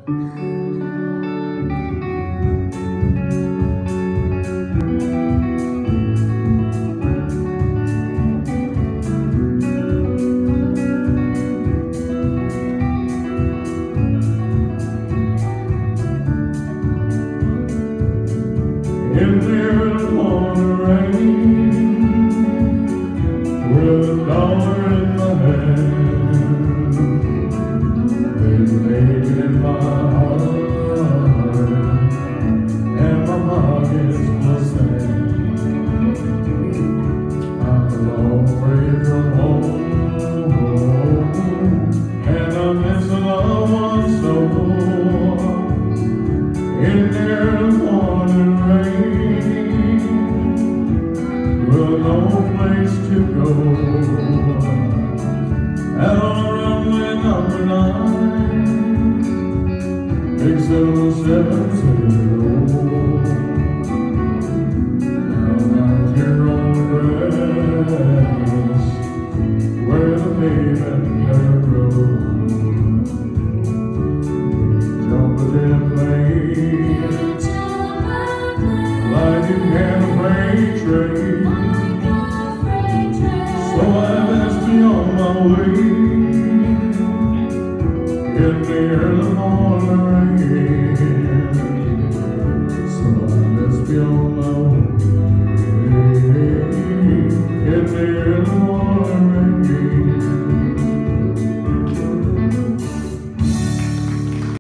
In the morning rain, with a dollar in my hand, they laid in my heart, and my pockets full sand. I'm a long way from home, and I miss a loved one so. In the morning rain, with no place to go, and on a runway number 9, big 770. Now out here on the grass, where the pavement never grows.